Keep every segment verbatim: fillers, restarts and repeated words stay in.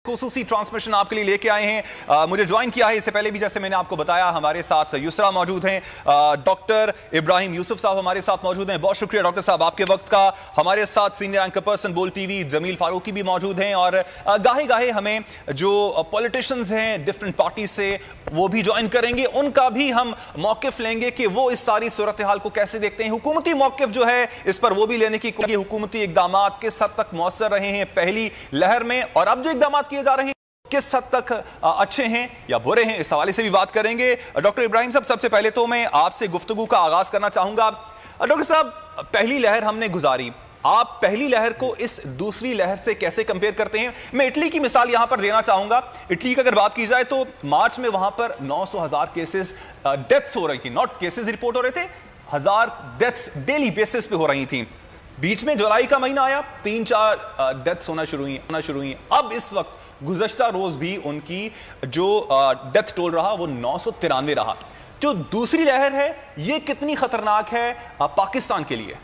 खुसूसी transmission आपके लिए लेके आए हैं। आ, मुझे ज्वाइन किया है इससे पहले भी, जैसे मैंने आपको बताया, हमारे साथ युसरा मौजूद हैं, डॉक्टर इब्राहिम यूसुफ साहब हमारे साथ मौजूद हैं। बहुत शुक्रिया डॉक्टर साहब आपके वक्त का। हमारे साथ senior anchor person Bol TV Jameel Farooqui भी मौजूद हैं, और गाहे गाहे हमें जो पॉलिटिशियंस हैं डिफरेंट पार्टी से वो भी ज्वाइन करेंगे, उनका भी हम मौकिफ लेंगे कि वो इस सारी सूरत हाल को कैसे देखते हैं। हुकूमती मौकिफ जो है इस पर वो भी लेने की, हुकूमती इकदाम किस हद तक मौसर रहे हैं पहली लहर में, और अब जो इकदाम किए जा रहे हैं किस हद तक अच्छे हैं या बुरे हैं, इस हवाले से भी बात करेंगे। डॉक्टर इब्राहिम साहब, सबसे पहले तो मैं आपसे गुफ्तगू का आगाज करना चाहूंगा। डॉक्टर साहब, पहली लहर हमने गुजारी, आप पहली लहर को इस दूसरी लहर से कैसे कंपेयर करते हैं? मैं इटली की मिसाल यहां पर देना चाहूंगा। इटली की अगर बात की जाए तो मार्च में वहां पर नौ सौ हजार केसेस डेथ्स हो रही थी, नॉट केसेस रिपोर्ट हो रहे थे, हजार डेथ्स डेली बेसिस पे हो रही थी। बीच में जुलाई का महीना आया, तीन चार डेथ्स होना शुरू हुई होना शुरू हुई अब इस वक्त गुज़श्ता रोज भी उनकी जो डेथ टोल रहा वो नौ सौ तिरानवे रहा। जो दूसरी लहर है ये कितनी खतरनाक है पाकिस्तान के लिए?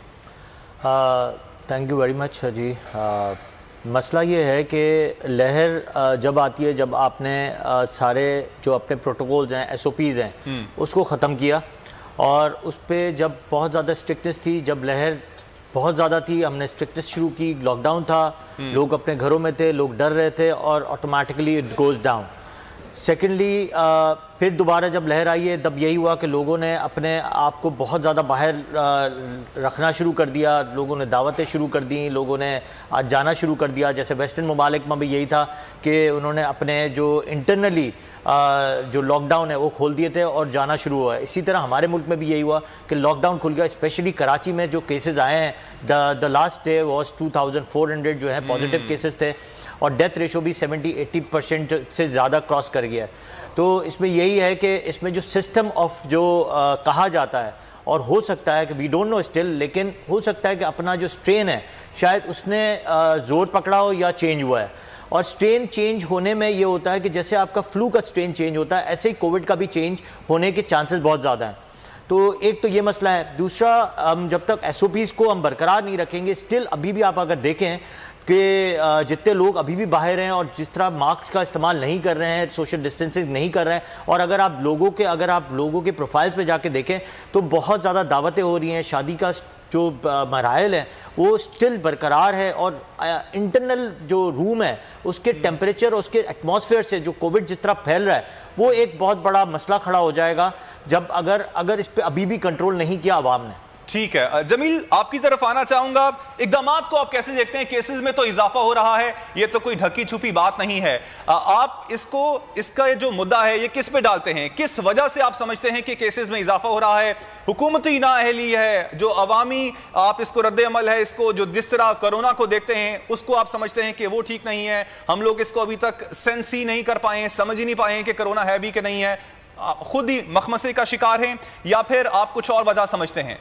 Thank you very much ji. uh, मसला ये है कि लहर uh, जब आती है, जब आपने uh, सारे जो अपने प्रोटोकॉल्स हैं, एस ओ पीज़ हैं, उसको ख़त्म किया, और उस पर जब बहुत ज़्यादा स्ट्रिक्टनेस थी, जब लहर बहुत ज़्यादा थी, हमने स्ट्रिक्टनेस शुरू की, लॉकडाउन था, लोग अपने घरों में थे, लोग डर रहे थे, और automatically it goes down. Secondly फिर दोबारा जब लहर आई है, तब यही हुआ कि लोगों ने अपने आप को बहुत ज़्यादा बाहर रखना शुरू कर दिया, लोगों ने दावतें शुरू कर दी, लोगों ने आज जाना शुरू कर दिया। जैसे वेस्टर्न ममालिक में भी यही था कि उन्होंने अपने जो इंटरनली जो लॉकडाउन है वो खोल दिए थे और जाना शुरू हुआ है। इसी तरह हमारे मुल्क में भी यही हुआ कि लॉकडाउन खुल गया। स्पेशली कराची में जो केसेस आए हैं, the the last day was two thousand four hundred जो है पॉजिटिव केसेस थे, और डेथ रेशो भी सेवेंटी एटी परसेंट से ज़्यादा क्रॉस कर गया है। तो इसमें यही है कि इसमें जो सिस्टम ऑफ जो आ, कहा जाता है, और हो सकता है कि वी डोंट नो स्टिल, लेकिन हो सकता है कि अपना जो स्ट्रेन है शायद उसने ज़ोर पकड़ा हो या चेंज हुआ है। और स्ट्रेन चेंज होने में ये होता है कि जैसे आपका फ्लू का स्ट्रेन चेंज होता है, ऐसे ही कोविड का भी चेंज होने के चांसेस बहुत ज़्यादा हैं। तो एक तो ये मसला है। दूसरा, हम जब तक एस ओ पीज़ को हम बरकरार नहीं रखेंगे, स्टिल अभी भी आप अगर देखें कि जितने लोग अभी भी बाहर हैं और जिस तरह मास्क का इस्तेमाल नहीं कर रहे हैं, सोशल डिस्टेंसिंग नहीं कर रहे हैं, और अगर आप लोगों के अगर आप लोगों के प्रोफाइल्स पे जाके देखें तो बहुत ज़्यादा दावतें हो रही हैं, शादी का जो मराइल है वो स्टिल बरकरार है, और इंटरनल जो रूम है उसके टेम्परेचर, उसके एटमॉस्फेयर से जो कोविड जिस तरह फैल रहा है वो एक बहुत बड़ा मसला खड़ा हो जाएगा जब अगर अगर इस पर अभी भी कंट्रोल नहीं किया आवाम ने। ठीक है, जमील आपकी तरफ आना चाहूंगा। इकदामात को आप कैसे देखते हैं? केसेस में तो इजाफा हो रहा है, ये तो कोई ढकी छुपी बात नहीं है। आप इसको, इसका जो मुद्दा है ये किस पे डालते हैं? किस वजह से आप समझते हैं कि केसेस में इजाफा हो रहा है? हुकूमती नाअहली है, जो अवामी आप इसको रद्द अमल है, इसको जो जिस तरह कोरोना को देखते हैं उसको आप समझते हैं कि वो ठीक नहीं है, हम लोग इसको अभी तक सेंस ही नहीं कर पाए, समझ ही नहीं पाए कि कोरोना है भी कि नहीं है, खुद ही मखमसे का शिकार हैं, या फिर आप कुछ और वजह समझते हैं?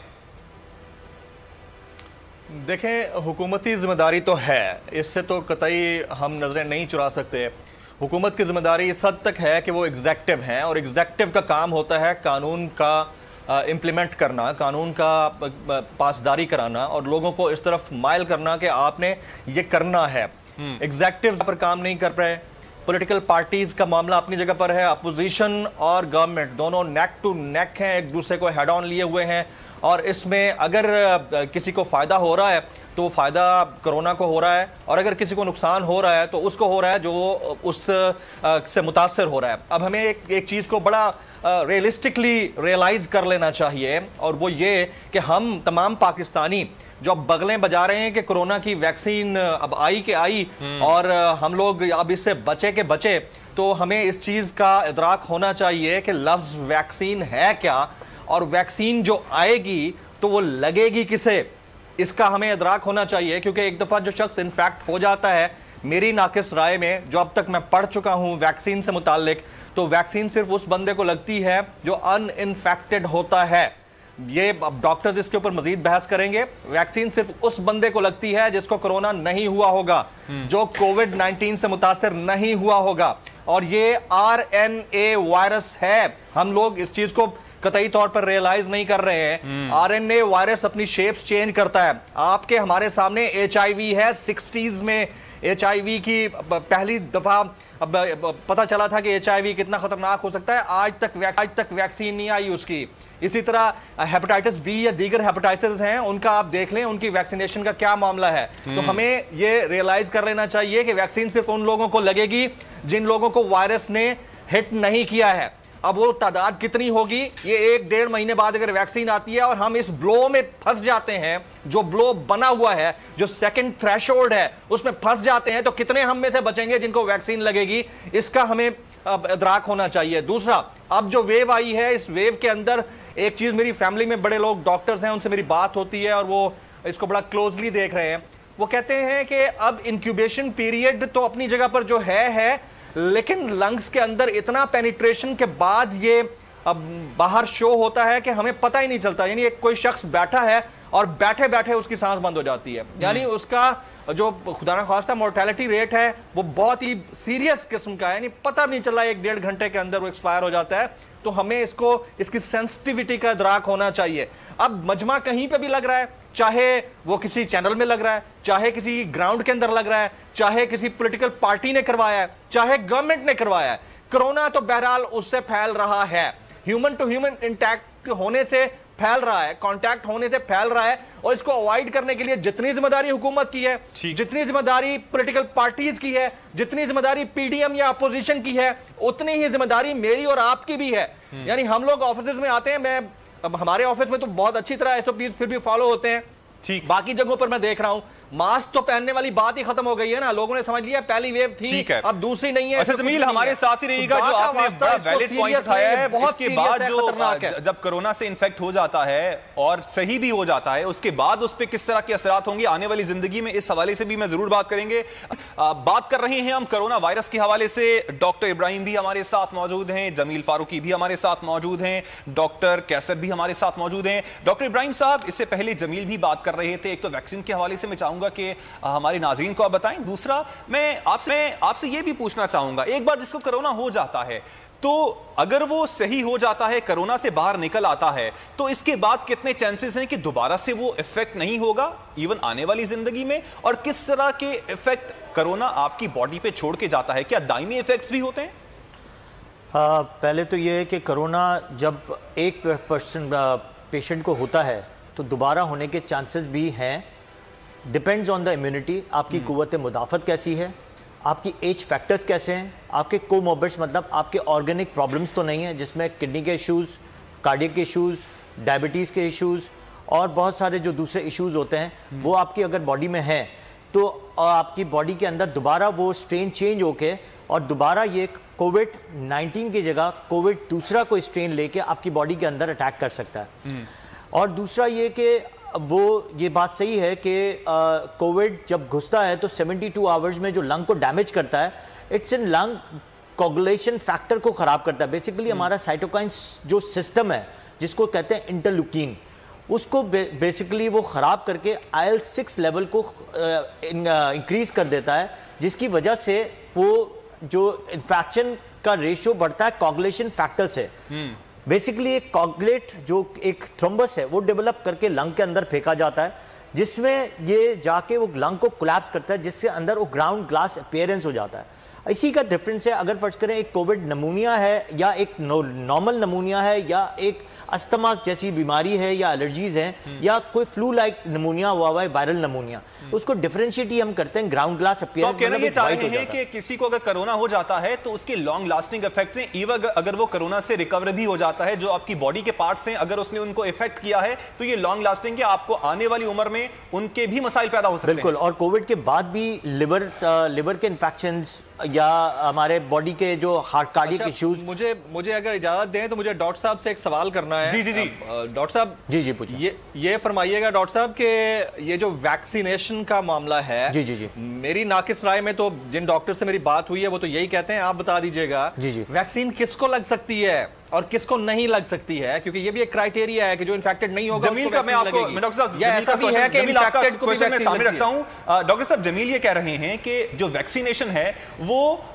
देखें, हुकूमती ज़िम्मेदारी तो है, इससे तो कतई हम नज़रें नहीं चुरा सकते। हुकूमत की ज़िम्मेदारी इस हद तक है कि वो एग्जेक्टिव हैं, और एग्जेक्टिव का काम होता है कानून का इम्प्लीमेंट करना, कानून का पासदारी कराना, और लोगों को इस तरफ माइल करना कि आपने ये करना है। एग्जेक्टिव पर काम नहीं कर रहे। पॉलिटिकल पार्टीज का मामला अपनी जगह पर है, अपोजिशन और गवर्नमेंट दोनों नेक टू नेक हैं, एक दूसरे को हेड ऑन लिए हुए हैं, और इसमें अगर किसी को फ़ायदा हो रहा है तो फ़ायदा कोरोना को हो रहा है, और अगर किसी को नुकसान हो रहा है तो उसको हो रहा है जो उस से मुतासर हो रहा है। अब हमें एक एक चीज़ को बड़ा रियलिस्टिकली रियलाइज़ कर लेना चाहिए, और वो ये कि हम तमाम पाकिस्तानी जो अब बगलें बजा रहे हैं कि कोरोना की वैक्सीन अब आई के आई और हम लोग अब इससे बचे के बचे, तो हमें इस चीज़ का इदराक होना चाहिए कि लफ्ज़ वैक्सीन है क्या, और वैक्सीन जो आएगी तो वो लगेगी किसे, इसका हमें इदराक होना चाहिए। क्योंकि एक दफ़ा जो शख्स इन्फेक्ट हो जाता है, मेरी नाकिस राय में जो अब तक मैं पढ़ चुका हूँ वैक्सीन से मुताल्लिक, तो वैक्सीन सिर्फ उस बंदे को लगती है जो अनइन्फेक्टेड होता है। ये अब डॉक्टर्स इसके ऊपर मजीद बहस करेंगे। वैक्सीन सिर्फ उस बंदे को लगती है जिसको कोरोना नहीं हुआ होगा, जो कोविड नाइनटीन से मुतासर नहीं हुआ होगा, और ये आर एन ए वायरस है। हम लोग इस चीज को कतई तौर पर रियलाइज नहीं कर रहे हैं। आर एन ए वायरस अपनी शेप्स चेंज करता है। आपके हमारे सामने एच आई वी है, सिक्सटीज में एच आई वी की पहली दफा अब पता चला था कि एच आई वी कितना खतरनाक हो सकता है, आज तक आज तक वैक्सीन नहीं आई उसकी। इसी तरह हेपेटाइटिस बी या दीगर हेपेटाइटिस हैं, उनका आप देख लें उनकी वैक्सीनेशन का क्या मामला है। तो हमें ये रियलाइज कर लेना चाहिए कि वैक्सीन सिर्फ उन लोगों को लगेगी जिन लोगों को वायरस ने हिट नहीं किया है। अब वो तादाद कितनी होगी, ये एक डेढ़ महीने बाद अगर वैक्सीन आती है और हम इस ब्लो में फंस जाते हैं, जो ब्लो बना हुआ है, जो सेकंड थ्रेशोल्ड है, उसमें फंस जाते हैं, तो कितने हम में से बचेंगे जिनको वैक्सीन लगेगी, इसका हमें इदराक होना चाहिए। दूसरा, अब जो वेव आई है, इस वेव के अंदर एक चीज, मेरी फैमिली में बड़े लोग डॉक्टर्स हैं, उनसे मेरी बात होती है और वो इसको बड़ा क्लोजली देख रहे हैं। वो कहते हैं कि अब इंक्यूबेशन पीरियड तो अपनी जगह पर जो है है लेकिन लंग्स के अंदर इतना पेनिट्रेशन के बाद ये अब बाहर शो होता है कि हमें पता ही नहीं चलता। यानी एक कोई शख्स बैठा है और बैठे बैठे उसकी सांस बंद हो जाती है, यानी उसका जो खुदा न खास्ता मोर्टेलिटी रेट है वो बहुत ही सीरियस किस्म का है, यानी पता नहीं चला एक डेढ़ घंटे के अंदर वो एक्सपायर हो जाता है। तो हमें इसको इसकी सेंसिटिविटी का इदराक होना चाहिए। अब मजमा कहीं पे भी लग रहा है, चाहे वो किसी चैनल में लग रहा है, चाहे किसी ग्राउंड के अंदर लग रहा है, चाहे किसी पॉलिटिकल पार्टी ने करवाया है, चाहे गवर्नमेंट ने करवाया है, कोरोना तो बहरहाल उससे फैल रहा है, ह्यूमन टू ह्यूमन इंटैक्ट होने से फैल रहा है, कांटेक्ट होने से फैल रहा है। और इसको अवॉइड करने के लिए जितनी जिम्मेदारी हुकूमत की है, जितनी जिम्मेदारी पॉलिटिकल पार्टीज की है, जितनी जिम्मेदारी पीडीएम या अपोजिशन की है, उतनी ही जिम्मेदारी मेरी और आपकी भी है। यानी हम लोग ऑफिस में आते हैं, मैं अब हमारे ऑफिस में तो बहुत अच्छी तरह एसओपीज फिर भी फॉलो होते हैं, ठीक, बाकी जगहों पर मैं देख रहा हूं मास्क तो पहनने वाली बात ही खत्म हो गई है ना, लोगों ने समझ लिया पहली वेव थी, अब दूसरी नहीं है। अच्छा जमील, हमारे साथ ही रहिएगा, जो आपने बड़ा वैलिड पॉइंट उठाया है। इसके बाद जो जब कोरोना से इन्फेक्ट हो जाता है और सही भी हो जाता है, उसके बाद उस पर किस तरह के असरात होंगे आने वाली जिंदगी में, इस हवाले से भी मैं जरूर बात करेंगे। बात कर रहे हैं हम कोरोना वायरस के हवाले से। डॉक्टर इब्राहिम भी हमारे साथ मौजूद हैं, जमील फारूकी भी हमारे साथ मौजूद हैं, डॉक्टर कैसर भी हमारे साथ मौजूद हैं। डॉक्टर इब्राहिम साहब, इससे पहले जमील भी बात कर रहे थे, एक तो वैक्सीन के हवाले से मैं चाहूंगा कि हमारे नाज़रीन को आप बताएं, दूसरा मैं आपसे आपसे ये भी पूछना चाहूंगा, एक बार जिसको कोरोना हो जाता है तो अगर वो सही हो जाता है, कोरोना से बाहर निकल आता है, तो इसके बाद कितने चांसेस हैं कि दोबारा से वो इफेक्ट नहीं होगा इवन आने वाली जिंदगी में, और किस तरह के इफेक्ट कोरोना आपकी बॉडी पे छोड़ के जाता है, क्या दायमी इफेक्ट्स भी होते हैं? आ, पहले तो ये है कि कोरोना जब एक पर्सन पेशेंट को होता है तो दोबारा होने के चांसेस भी हैं, डिपेंड्स ऑन द इम्यूनिटी, आपकी कुव्वत मुदाफ़त कैसी है, आपकी एज फैक्टर्स कैसे हैं, आपके कोमॉर्बिड्स मतलब आपके ऑर्गेनिक प्रॉब्लम्स तो नहीं है जिसमें किडनी के इश्यूज़, कार्डियक के इश्यूज़, डायबिटीज़ के इश्यूज़ और बहुत सारे जो दूसरे इश्यूज़ होते हैं वो आपकी अगर बॉडी में हैं तो आपकी बॉडी के अंदर दोबारा वो स्ट्रेन चेंज होके और दोबारा ये कोविड नाइन्टीन की जगह कोविड दूसरा कोई स्ट्रेन लेके आपकी बॉडी के अंदर अटैक कर सकता है। और दूसरा ये कि वो ये बात सही है कि कोविड जब घुसता है तो बहत्तर आवर्स में जो लंग को डैमेज करता है, it's in lung coagulation factor को ख़राब करता है। बेसिकली हमारा साइटोकाइन्स जो सिस्टम है जिसको कहते हैं इंटरल्यूकिन, उसको बेसिकली वो ख़राब करके आई एल सिक्स लेवल को इंक्रीज़ कर देता है, जिसकी वजह से वो जो इन्फेक्शन का रेशियो बढ़ता है कोगुलेशन फैक्टर से। बेसिकली एक कॉगुलेट जो एक थ्रोम्बस है वो डेवलप करके लंग के अंदर फेंका जाता है, जिसमें ये जाके वो लंग को कोलैप्स करता है, जिसके अंदर वो ग्राउंड ग्लास अपीयरेंस हो जाता है। इसी का डिफरेंस है, अगर फर्ज करें एक कोविड नमूनिया है या एक नॉर्मल नमूनिया है या एक अस्थमा जैसी बीमारी है या एलर्जीज हैं या कोई फ्लू लाइक नमूनिया हुआ हुआ है, वायरल नमूनिया, उसको डिफरेंशिएट ही हम करते हैं ग्राउंड ग्लास अपीयरेंस। तो आप कहना ये चाह रहे हैं कि किसी को अगर कोरोना हो जाता है तो उसके लॉन्ग लास्टिंग इफेक्ट्स हैं, इवन अगर वो कोरोना से रिकवर भी हो जाता है, जो आपकी बॉडी के पार्ट्स हैं अगर उसने उनको इफेक्ट किया है तो ये लॉन्ग लास्टिंग है, आपको आने वाली उम्र में उनके भी मसाइल पैदा हो सकते हैं। बिल्कुल, और कोविड के बाद भी लिवर लिवर के इन्फेक्शंस या हमारे बॉडी के जो हार्ट कार्डियक इश्यूज। मुझे मुझे अगर इजाजत दें तो मुझे डॉक्टर साहब से एक सवाल करना है। जी जी जी डॉक्टर साहब, जी जी पूछिए। ये ये फरमाइएगा डॉक्टर साहब कि ये जो वैक्सीनेशन का मामला है, जी जी जी मेरी नाकिस राय में तो जिन डॉक्टर से मेरी बात हुई है वो तो यही कहते हैं, आप बता दीजिएगा जी जी वैक्सीन किसको लग सकती है और किसको नहीं लग सकती है, क्योंकि ये भी एक क्राइटेरिया है कि जो इन्फेक्टेड नहीं होगा जमील का मैं आपको डॉक्टर साहब ये ऐसा भी है कि इन्फेक्टेड को भी मैं सामने रखता हूं। डॉक्टर साहब, जमील ये कह रहे हैं कि जो वैक्सीनेशन है वो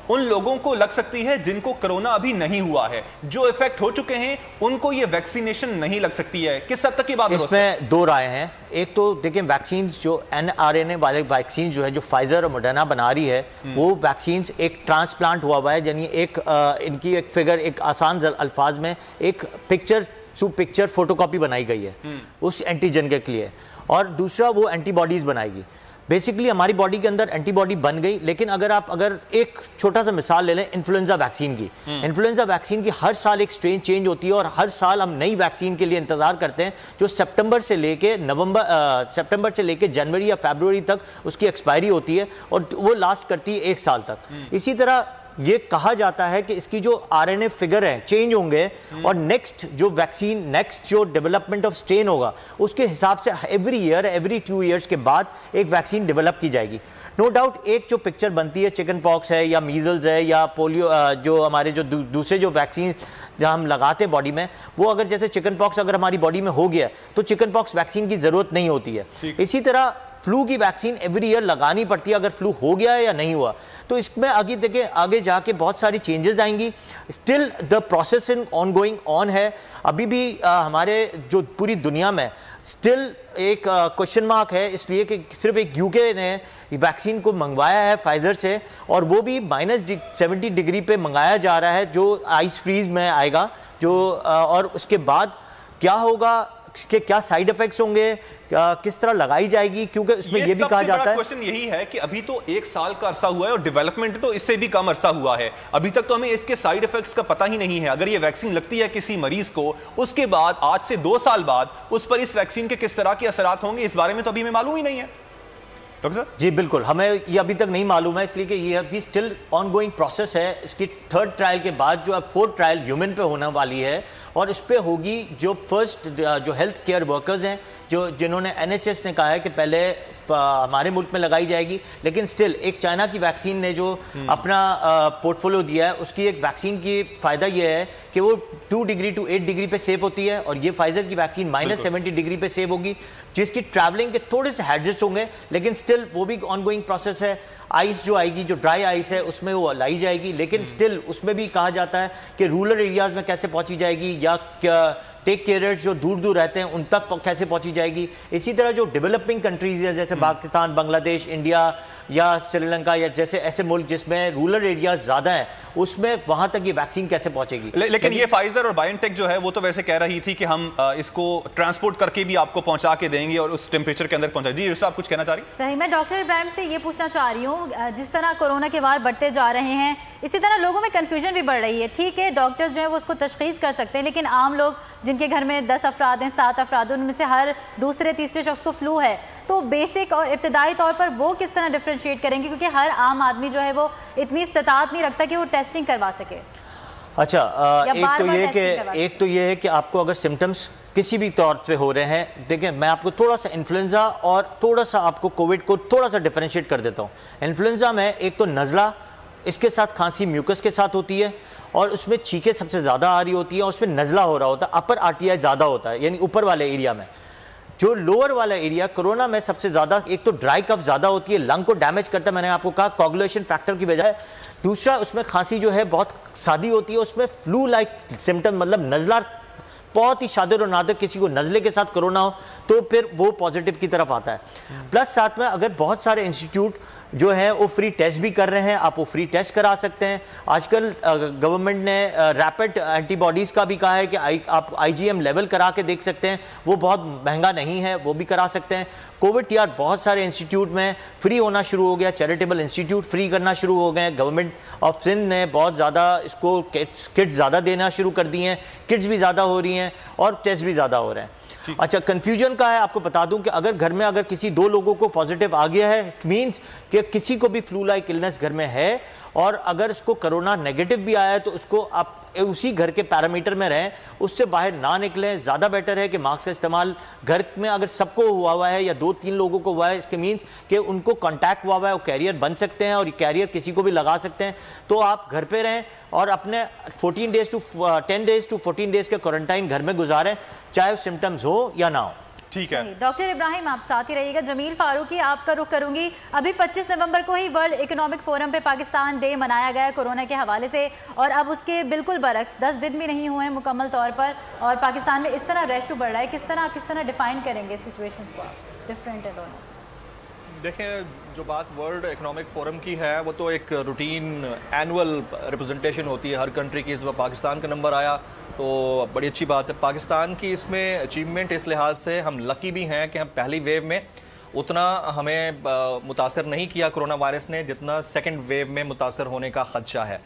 ان لوگوں کو لگ سکتی ہے جن کو کرونا ابھی نہیں ہوا ہے, جو افیکٹ ہو چکے ہیں ان کو یہ ویکسینیشن نہیں لگ سکتی ہے. کس حد تک کی بات اس میں دو رائے ہیں. ایک تو دیکھیں ویکسینز جو این آر این اے والے ویکسین جو ہے جو فائزر اور موڈرنا بنا رہی ہے وہ ویکسینز ایک ٹرانسپلانٹ ہوا ہوا ہے, یعنی ایک ان کی ایک فگر ایک آسان الفاظ میں ایک picture so picture photo copy بنائی گئی ہے اس اینٹیجن کے لیے, اور دوسرا وہ اینٹی باڈیز بنائے گی. بیسکلی ہماری باڈی کے اندر اینٹی باڈی بن گئی, لیکن اگر آپ اگر ایک چھوٹا سا مثال لے لیں انفلوئنزا ویکسین کی, انفلوئنزا ویکسین کی ہر سال ایک سٹرین چینج ہوتی ہے اور ہر سال ہم نئی ویکسین کے لیے انتظار کرتے ہیں جو سپٹمبر سے لے کے نومبر سپٹمبر سے لے کے جنوری یا فیبروری تک اس کی ایکسپائری ہوتی ہے اور وہ لاسٹ کرتی ہے ایک سال تک. اسی طرح یہ کہا جاتا ہے کہ اس کی جو آر این اے فگر ہیں چینج ہوں گے اور نیکسٹ جو ویکسین نیکسٹ جو ڈیولپمنٹ آف سٹرین ہوگا اس کے حساب سے every year every two years کے بعد ایک ویکسین ڈیولپ کی جائے گی. نو ڈاؤٹ ایک جو پکچر بنتی ہے چکن پاکس ہے یا میزلز ہے یا پولیو جو ہمارے جو دوسرے جو ویکسین جہاں ہم لگاتے ہیں باڈی میں, وہ اگر جیسے چکن پاکس اگر ہماری باڈی میں ہو گیا تو چکن پاکس ویکسین کی ضرورت نہیں ہوتی ہے. اسی طرح فلو کی ویکسین ایوری ایئر لگانی پڑتی ہے اگر فلو ہو گیا ہے یا نہیں ہوا. تو اس میں آگے دیکھیں آگے جا کے بہت ساری چینجز آئیں گی. Still the process on going on ہے, ابھی بھی ہمارے جو پوری دنیا میں اسٹل ایک کوشچن مارک ہے, اس لیے کہ صرف ایک یو کے نے ویکسین کو منگوایا ہے فائزر سے, اور وہ بھی مائنس سیونٹی ڈگری پہ منگایا جا رہا ہے جو آئس فریز میں آئے گا جو, اور اس کے بعد کیا ہوگا کہ کیا سائیڈ ایفیکٹس ہوں گے, کس طرح لگائی جائے گی, کیونکہ اس میں یہ بھی کہا جاتا ہے. کوشچن یہی ہے کہ ابھی تو ایک سال کا عرصہ ہوا ہے اور ڈیولپمنٹ تو اس سے بھی کم عرصہ ہوا ہے, ابھی تک تو ہمیں اس کے سائیڈ ایفیکٹس کا پتہ ہی نہیں ہے. اگر یہ ویکسین لگتی ہے کسی مریض کو, اس کے بعد آج سے دو سال بعد اس پر اس ویکسین کے کس طرح کے اثرات ہوں گے, اس بارے میں تو ابھی ہمیں معلوم ہی نہیں ہے. ڈاکٹر صاحب جی بالکل, ہمیں یہ ابھی تک نہیں معلوم ہے, اس لیے کہ یہ ابھی اسٹل آن گوئنگ پروسیس ہے. اس کی تھرڈ ٹرائل کے بعد جو اب فورتھ ٹرائل ہیومن پہ ہونے والی ہے, اور اس پہ ہوگی جو فرسٹ جو ہیلتھ کیئر ورکرز ہیں جو جنہوں نے این ایچ ایس نے کہا ہے کہ پہلے ہمارے ملک میں لگائی جائے گی, لیکن سٹل ایک چائنا کی ویکسین نے جو اپنا پورٹ فولیو دیا ہے اس کی ایک ویکسین کی فائدہ یہ ہے کہ وہ two degree two eight degree پہ سیف ہوتی ہے, اور یہ فائزر کی ویکسین مائنس سیونٹی ڈگری پہ سیف ہوگی, جس کی ٹریولنگ کے تھوڑے سے ہیڈجسٹ ہوں گے, لیکن سٹل وہ بھی آن گوئنگ پروسیس ہے. آئس جو آئے گی جو ڈرائی آئس ہے اس میں وہ لائی جائے گی, لیکن سٹل اس میں بھی کہا جاتا ہے کہ رورل ایریاز میں کیسے پہنچی جائے گی یا ٹیک کیئرز جو دور دور رہتے ہیں ان تک کیسے پہنچی جائے گی. اسی طرح جو ڈیولپنگ کنٹریز ہیں جیسے پاکستان, بنگلہ دیش, انڈیا یا سری لنکا یا جیسے ایسے ملک جس میں رورل ایریاز زیادہ ہیں, اس میں وہاں تک یہ ویکسین کیسے پہنچے گی. لیکن یہ فائزر اور بائن ٹیک جو ہے وہ تو ویسے کہہ رہی تھی کہ ہم اس کو ٹرانسپورٹ کر کے بھی آپ کو پہنچا کے دیں گے اور اس ٹیمپریچر کے اندر پہنچا. جی یوسف آپ کچھ کہنا چاہ رہی ہیں؟ صحیح, میں ڈاکٹر ابراہیم سے یہ پوچھنا چاہ رہی ہوں, جس طرح کورونا کے وار بڑھتے جا رہے ہیں اسی طرح لوگوں میں کنفیوژن بھی بڑھ رہی ہے. ٹھیک ہے ڈاکٹرز جو ہیں وہ اس کو تشخیص کر سکتے ہیں, لیکن عام لوگ جن کے گھر میں دس افراد ہیں, سات افراد, ان میں سے ہر دوسرے تیسرے شخص کو فلو ہے, تو بیسک اور ابتدائی طور پر وہ کس طرح ڈفرینشیٹ کریں گے, کیونکہ ہر عام آدمی جو ہے وہ اتنی استطاعت نہیں رکھتا کہ وہ ٹیسٹنگ کروا سکے. اچھا, ایک تو یہ کہ ایک تو یہ ہے کہ آپ کو اگر سمٹمز کسی بھی طور پہ ہو رہے ہیں, دیکھیں میں آپ کو تھوڑا سا انفلوئنزا اور تھوڑا سا آپ کو کووڈ کو تھوڑا سا ڈفرینشیٹ کر دیتا ہوں. انفلوئنزا میں ایک تو نزلہ, اس کے ساتھ کھانسی میوکس کے ساتھ ہوتی ہے, اور اس میں چھینکیں سب سے زیادہ آ رہی ہوتی ہیں, اور اس میں نزلہ ہو رہا ہوتا ہے, اپر آر ٹی آئی زیادہ ہوتا ہے یعنی اوپر والے ایریا میں. جو لوور والا ایریا کرونا میں سب سے زیادہ, ایک تو ڈرائی کف زیادہ ہوتی ہے, لنگ کو ڈیمیج کرتا ہے, میں نے آپ کو کہا کوگولیشن فیکٹر کی وجہ ہے. دوسرا اس میں کھانسی جو ہے بہت سادی ہوتی ہے, اس میں فلو لائک سمٹم مطلب نزلہ بہت ہی شادر اور نادر کسی کو نزلے کے ساتھ کرونا ہو تو پھر وہ پازیٹیو کی طرف آتا ہے. پلس ساتھ میں اگر بہت سارے انسٹیٹیوٹ جو ہیں وہ فری ٹیسٹ بھی کر رہے ہیں, آپ وہ فری ٹیسٹ کرا سکتے ہیں. آج کل گورنمنٹ نے ریپڈ اینٹی باڈیز کا بھی کہا ہے کہ آپ آئی جی ایم لیول کرا کے دیکھ سکتے ہیں, وہ بہت مہنگا نہیں ہے, وہ بھی کرا سکتے ہیں. کووڈ ٹی آر بہت سارے انسٹیٹیوٹ میں فری ہونا شروع ہو گیا, چیریٹیبل انسٹیٹیوٹ فری کرنا شروع ہو گئے. گورنمنٹ آف سندھ نے بہت زیادہ اس کو کٹس زیادہ دینا شروع کر دی ہیں, کٹس بھی زیادہ ہو رہی ہیں اور ٹیسٹ بھی زیادہ ہو رہے ہیں. اچھا, کنفیوژن کا ہے, آپ کو بتا دوں کہ اگر گھر میں اگر کسی دو لوگوں کو پازیٹیو آ گیا ہے, اٹ مینس کہ کسی کو بھی فلو لائک النس گھر میں ہے, اور اگر اس کو کرونا نیگیٹو بھی آیا ہے تو اس کو آپ اسی گھر کے پیرامیٹر میں رہیں, اس سے باہر نہ نکلیں. زیادہ بیٹر ہے کہ ماسک کا استعمال گھر میں اگر سب کو ہوا ہوا ہے یا دو تین لوگوں کو ہوا ہے, اس کے مینس کہ ان کو کانٹیکٹ ہوا ہوا ہے, وہ کیریئر بن سکتے ہیں اور یہ کیریئر کسی کو بھی لگا سکتے ہیں. تو آپ گھر پہ رہیں اور اپنے fourteen days to ten days to fourteen days کے کوارنٹائن گھر میں گزاریں, چاہے سمٹمز ہو یا نہ ہو. ٹھیک ہے ڈاکٹر ابراہیم آپ ساتھ ہی رہیے گا. جمیل فاروقی آپ کا رخ کروں گی. ابھی پچیس نومبر کو ہی ورلڈ اکنامک فورم پہ پاکستان ڈے منایا گیا ہے کورونا کے حوالے سے, اور اب اس کے بالکل برعکس دس دن بھی نہیں ہوئے ہیں مکمل طور پر, اور پاکستان میں اس طرح ریشو بڑھ رہا ہے. کس طرح کس طرح ڈیفائن کریں گے سچویشنز کو آپ؟ ڈفرینٹ ہے دونوں. دیکھیں جو بات ورلڈ اکنامک فورم کی ہے وہ تو ایک روٹین اینول ریپرزنٹیشن ہوتی ہے ہر کنٹری کی. اس وقت پاکستان کا نمبر آیا تو بڑی اچھی بات ہے. پاکستان کی اس میں اچیومنٹ اس لحاظ سے ہم لکی بھی ہیں کہ ہم پہلی ویو میں اتنا ہمیں متاثر نہیں کیا کرونا وائرس نے جتنا سیکنڈ ویو میں متاثر ہونے کا خدشہ ہے.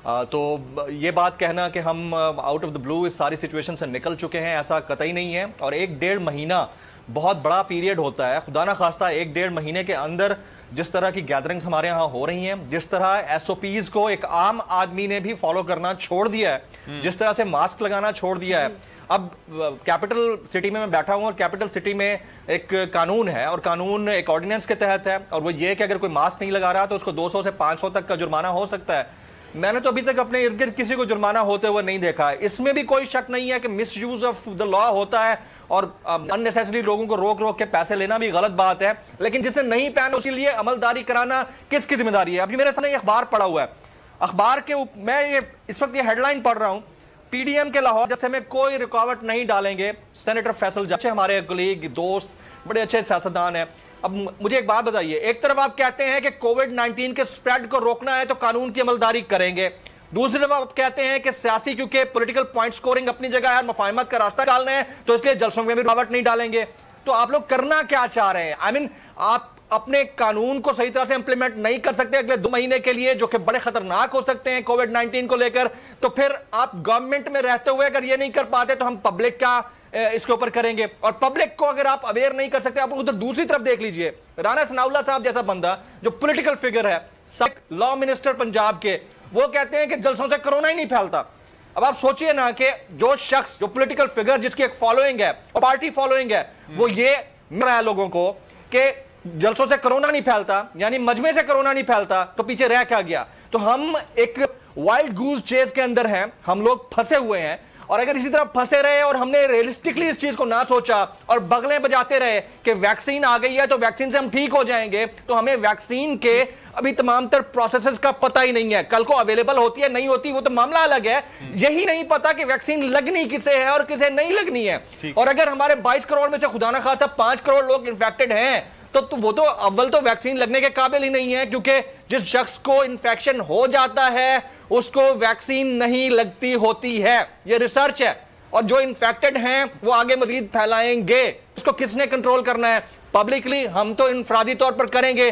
تو یہ بات کہنا کہ ہم آؤٹ آف دا بلو اس ساری سچویشن سے نکل چکے ہیں, ایسا قطعی نہیں ہے. اور ایک ڈیڑھ مہینہ بہت بڑا پیریڈ ہوتا ہے. خدا نہ خواستہ ایک ڈیڑھ مہینے کے اندر جس طرح کی گیدرنگز ہمارے ہاں ہو رہی ہیں, جس طرح ایس او پیز کو ایک عام آدمی نے بھی فالو کرنا چھوڑ دیا ہے, جس طرح سے ماسک لگانا چھوڑ دیا ہے. اب کیپٹل سٹی میں میں بیٹھا ہوں اور کیپٹل سٹی میں ایک قانون ہے, اور قانون ایک آرڈیننس کے تحت ہے, اور وہ یہ کہ اگر کوئی ماسک نہیں لگا رہا تو اس کو دو سو سے پانچ سو تک کا جرمانہ ہو سکتا ہے. میں نے تو ابھی تک اپنے ارد گرد کسی کو جرمانہ ہوتے ہوئے نہیں دیکھا ہے. اس میں بھی کوئی شک نہیں ہے کہ مس یوز آف دا لا ہوتا ہے, اور اننیسیسری لوگوں کو روک روک کے پیسے لینا بھی غلط بات ہے. لیکن جس نے نہیں پہنا اسی لیے عملداری کرانا کس کی ذمہ داری ہے؟ ابھی میرے سامنے یہ اخبار پڑا ہوا ہے, اخبار کے میں یہ اس وقت یہ ہیڈ لائن پڑھ رہا ہوں, پی ڈی ایم کے لاہور جیسے میں کوئی رکاوٹ نہیں ڈالیں گے. سینیٹر فیصل جج ہمارے کلیگ دوست بڑے اچھے سیاستدان ہیں. اب مجھے ایک بات بتائیے, ایک طرف آپ کہتے ہیں کہ کووڈ نائنٹین کے سپریڈ کو روکنا ہے تو قانون کی عملداری کریں گے, دوسری طرف آپ کہتے ہیں کہ سیاسی کیونکہ پولیٹیکل پوائنٹ سکورنگ اپنی جگہ ہے اور مفاہمت کا راستہ ڈالنا ہے تو اس لیے جلسوں میں بھی رکاوٹ نہیں ڈالیں گے. تو آپ لوگ کرنا کیا چاہ رہے ہیں؟ آئی مین آپ اپنے قانون کو صحیح طرح سے امپلیمنٹ نہیں کر سکتے اگلے دو مہینے کے لیے, جو کہ بڑے خطرناک ہو سکتے ہیں کووڈ نائنٹین کو لے کر. تو پھر آپ گورنمنٹ میں رہتے ہوئے اگر یہ نہیں کر پاتے تو ہم پبلک کا اس کے اوپر کریں گے, اور پبلک کو اگر آپ اویئر نہیں کر سکتے. آپ ادھر دوسری طرف دیکھ لیجئے, رانا ثناء اللہ صاحب جیسا بندہ جو پولیٹیکل فگر ہے, لا منسٹر پنجاب کے, وہ کہتے ہیں کہ جلسوں سے کرونا ہی نہیں پھیلتا. اب آپ سوچئے نا کہ جو شخص جو پولیٹیکل فگر جس کی ایک فالوئنگ ہے اور پارٹی فالوئنگ ہے, وہ یہ مل رہا ہے لوگوں کو کہ جلسوں سے کرونا نہیں پھیلتا, یعنی مجمع سے کرونا نہیں پھیلتا, تو پیچھے رہ کیا گیا؟ تو ہم ایک وائلڈ گوز چیز کے اندر ہیں, ہم لوگ پھنسے ہوئے ہیں. اور اگر اسی طرح پھنسے رہے اور ہم نے ریئلسٹکلی اس چیز کو نہ سوچا اور بغلیں بجاتے رہے کہ ویکسین آ گئی ہے تو ویکسین سے ہم ٹھیک ہو جائیں گے, تو ہمیں ویکسین کے ابھی تمام تر پروسیسز کا پتہ ہی نہیں ہے. کل کو اویلیبل ہوتی ہے نہیں ہوتی وہ تو معاملہ الگ ہے, یہی نہیں پتا کہ ویکسین لگنی کسے ہے اور کسے نہیں لگنی ہے. اور اگر ہمارے بائیس کروڑ میں سے خدا نہ خواستہ پانچ کروڑ لوگ انفیکٹڈ ہیں تو وہ تو اول تو ویکسین لگنے کے قابل ہی نہیں ہے, کیونکہ جس شخص کو انفیکشن ہو جاتا ہے اس کو ویکسین نہیں لگتی ہوتی ہے. یہ ریسرچ ہے. اور جو انفیکٹڈ ہیں وہ آگے مزید پھیلائیں گے. اس کو کس نے کنٹرول کرنا ہے؟ پبلکلی. ہم تو انفرادی طور پر کریں گے,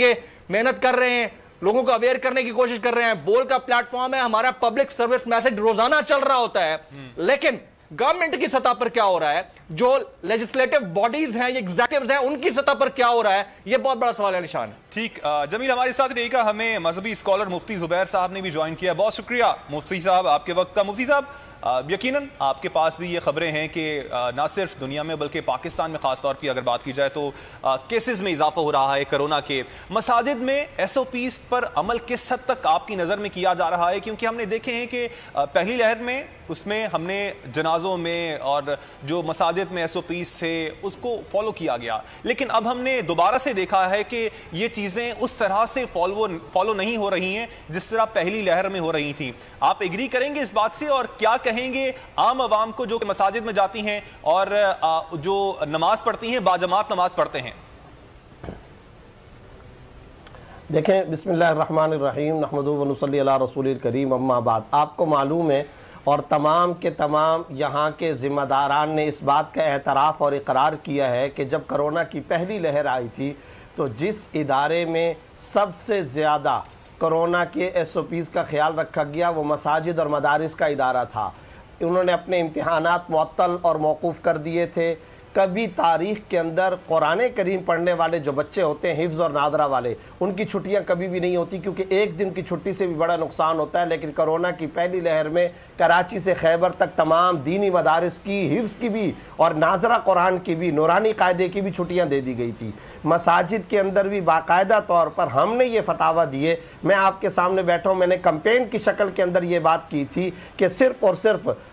محنت کر رہے ہیں, لوگوں کو اویئر کرنے کی کوشش کر رہے ہیں. بول کا پلیٹ فارم ہے, ہمارا پبلک سروس میسج روزانہ چل رہا ہوتا ہے. لیکن گورنمنٹ کی سطح پر کیا ہو رہا ہے, جو لیجسلیٹو باڈیز ہیں, ایگزیکٹیوز ہیں, ان کی سطح پر کیا ہو رہا ہے, یہ بہت بڑا سوال ہے نشان ہے. ٹھیک, جمیل ہمارے ساتھ رہے گا. ہمیں مذہبی اسکالر مفتی زبیر صاحب نے بھی جوائن کیا. بہت شکریہ مفتی صاحب آپ کے وقت کا. مفتی صاحب یقیناً آپ کے پاس بھی یہ خبریں ہیں کہ نہ صرف دنیا میں بلکہ پاکستان میں خاص طور پہ اگر بات کی جائے تو کیسز میں اضافہ ہو رہا ہے کرونا کے. مساجد میں ایس او پیز پر عمل کس حد تک آپ کی نظر میں کیا جا رہا ہے؟ کیونکہ ہم نے دیکھے ہیں کہ پہلی لہر میں اس میں ہم نے جنازوں میں اور جو مساجد میں ایس او پیز تھے اس کو فالو کیا گیا, لیکن اب ہم نے دوبارہ سے دیکھا ہے کہ یہ چیزیں اس طرح سے فالو فالو نہیں ہو رہی ہیں جس طرح پہلی لہر میں ہو رہی تھیں. آپ ایگری کریں گے اس بات سے, اور کیا کہیں گے عام عوام کو جو مساجد میں جاتی ہیں اور جو نماز پڑھتی ہیں, باجماعت نماز پڑھتے ہیں؟ دیکھیں, بسم اللہ الرحمن الرحیم, نحمدہ و نصلی علی رسول الکریم, اما بعد. آپ کو معلوم ہے اور تمام کے تمام یہاں کے ذمہ داران نے اس بات کا اعتراف اور اقرار کیا ہے کہ جب کرونا کی پہلی لہر آئی تھی تو جس ادارے میں سب سے زیادہ کرونا کے ایس او پیز کا خیال رکھا گیا وہ مساجد اور مدارس کا ادارہ تھا. انہوں نے اپنے امتحانات معطل اور موقوف کر دیے تھے. کبھی تاریخ کے اندر قرآن کریم پڑھنے والے جو بچے ہوتے ہیں حفظ اور ناظرہ والے, ان کی چھٹیاں کبھی بھی نہیں ہوتی کیونکہ ایک دن کی چھٹی سے بھی بڑا نقصان ہوتا ہے. لیکن کرونا کی پہلی لہر میں کراچی سے خیبر تک تمام دینی مدارس کی حفظ کی بھی اور ناظرہ قرآن کی بھی نورانی قاعدے کی بھی چھٹیاں دے دی گئی تھی. مساجد کے اندر بھی باقاعدہ طور پر ہم نے یہ فتاویٰ دیے, میں آپ کے سامنے بیٹھا ہوں, میں نے کمپین کی شکل کے اندر یہ بات کی تھی کہ صرف اور صرف